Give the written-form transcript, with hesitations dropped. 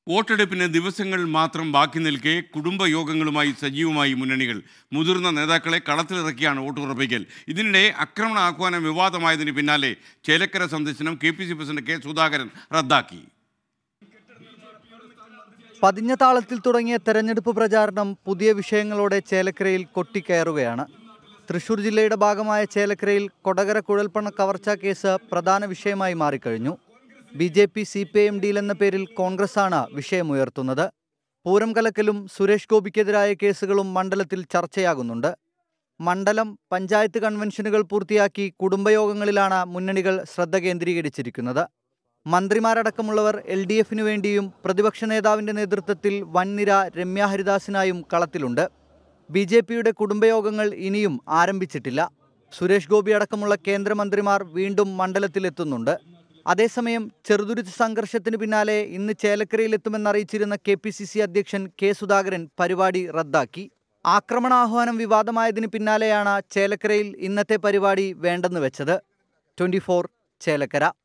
വോട്ടെടുപ്പിന് ദിവസങ്ങൾ മാത്രം ബാക്കി നിൽക്കെ കുടുംബയോഗങ്ങളുമായി സജീവമായി മുന്നണികൾ. മുതിർന്ന നേതാക്കളെ കളത്തിലിറക്കിയാണ് വോട്ടുറപ്പിക്കൽ. ഇതിനിടെ ആക്രമണ ആഹ്വാനം വിവാദമായതിന് പിന്നാലെ ചേലക്കര സന്ദർശനം KPC പ്രസിഡന്റ് K. സുധാകരൻ റദ്ദാക്കി. പതിഞ്ഞ താളത്തിൽ തുടങ്ങിയ തെരഞ്ഞെടുപ്പ് പ്രചാരണം പുതിയ വിഷയങ്ങളോടെ ചേലക്കരയിൽ കൊട്ടിക്കയറുകയാണ്. തൃശൂർ ജില്ലയുടെ ഭാഗമായ ചേലക്കരയിൽ കൊടകര കുഴൽപ്പണ കവർച്ചാ കേസ് പ്രധാന വിഷയമായി മാറിക്കഴിഞ്ഞു. BJP CPIM ഡീൽ എന്ന പേരിൽ കോൺഗ്രസാണ് വിഷയമുയർത്തുന്നത്. പൂരം കലക്കലും സുരേഷ് ഗോപിക്കെതിരായ കേസുകളും മണ്ഡലത്തിൽ ചർച്ചയാകുന്നുണ്ട്. മണ്ഡലം പഞ്ചായത്ത് കൺവെൻഷനുകൾ പൂർത്തിയാക്കി കുടുംബയോഗങ്ങളിലാണ് മുന്നണികൾ ശ്രദ്ധ കേന്ദ്രീകരിച്ചിരിക്കുന്നത്. മന്ത്രിമാരടക്കമുള്ളവർ LDFിനു വേണ്ടിയും പ്രതിപക്ഷ നേതാവിൻ്റെ നേതൃത്വത്തിൽ വൻനിര രമ്യ ഹരിദാസിനായും കളത്തിലുണ്ട്. BJPയുടെ കുടുംബയോഗങ്ങൾ ഇനിയും ആരംഭിച്ചിട്ടില്ല. സുരേഷ് ഗോപി അടക്കമുള്ള കേന്ദ്രമന്ത്രിമാർ വീണ്ടും മണ്ഡലത്തിലെത്തുന്നുണ്ട്. അതേസമയം ചെറുതുരുത്ത് സംഘർഷത്തിന് പിന്നാലെ ഇന്ന് ചേലക്കരയിലെത്തുമെന്നറിയിച്ചിരുന്ന KPCC അധ്യക്ഷൻ K. സുധാകരൻ പരിപാടി റദ്ദാക്കി. ആക്രമണാഹ്വാനം വിവാദമായതിന് പിന്നാലെയാണ് ചേലക്കരയിൽ ഇന്നത്തെ പരിപാടി വേണ്ടെന്ന് വെച്ചത്. 24 ചേലക്കര.